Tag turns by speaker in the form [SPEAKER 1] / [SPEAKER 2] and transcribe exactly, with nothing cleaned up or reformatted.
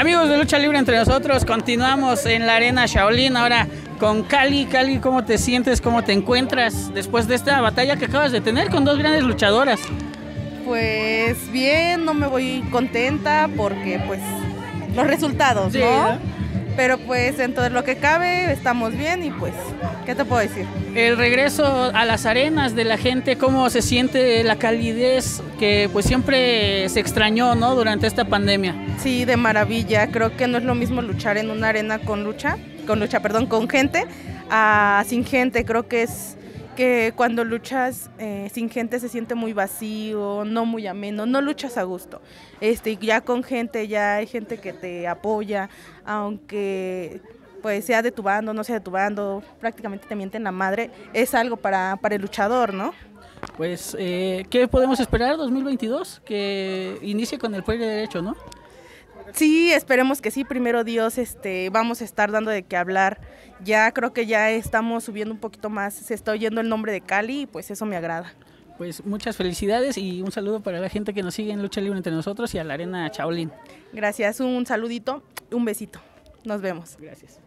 [SPEAKER 1] Amigos de Lucha Libre Entre Nosotros, continuamos en la Arena Shaolin, ahora con Cali. Cali, ¿cómo te sientes, cómo te encuentras después de esta batalla que acabas de tener con dos grandes luchadoras?
[SPEAKER 2] Pues bien, no me voy contenta porque pues los resultados,
[SPEAKER 1] Sí,
[SPEAKER 2] ¿no?
[SPEAKER 1] ¿no?
[SPEAKER 2] Pero pues dentro de lo que cabe estamos bien y pues, ¿qué te puedo decir?
[SPEAKER 1] El regreso a las arenas de la gente, ¿cómo se siente la calidez que pues siempre se extrañó, ¿no? Durante esta pandemia.
[SPEAKER 2] Sí, de maravilla. Creo que no es lo mismo luchar en una arena con lucha, con lucha, perdón, con gente, a sin gente. Creo que es que cuando luchas eh, sin gente se siente muy vacío, no muy ameno, no luchas a gusto. Este, ya con gente, ya hay gente que te apoya, aunque pues sea de tu bando, no sea de tu bando, prácticamente te mienten la madre, es algo para, para el luchador, ¿no?
[SPEAKER 1] Pues, eh, ¿qué podemos esperar dos mil veintidós? Que inicie con el pie derecho, ¿no?
[SPEAKER 2] Sí, esperemos que sí, primero Dios, este, vamos a estar dando de qué hablar. Ya creo que ya estamos subiendo un poquito más, se está oyendo el nombre de Cali y pues eso me agrada.
[SPEAKER 1] Pues muchas felicidades y un saludo para la gente que nos sigue en Lucha Libre Entre Nosotros y a la Arena Shaolin.
[SPEAKER 2] Gracias, un saludito, un besito. Nos vemos.
[SPEAKER 1] Gracias.